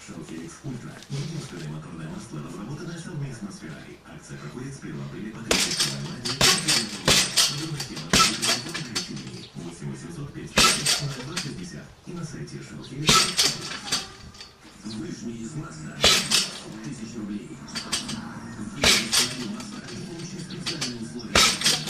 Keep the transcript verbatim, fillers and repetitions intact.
Шелфеликс Ультра. Единственное моторное масло, разработанное совместно с Ferrari. Акция проходит с первого апреля по тридцатое мая две тысячи двадцать первого. восемь восемьсот пять два шестьдесят и на сайте Шелфеликс. Выжми из масла тысячу рублей. Выжми из масла. Получи специальные условия.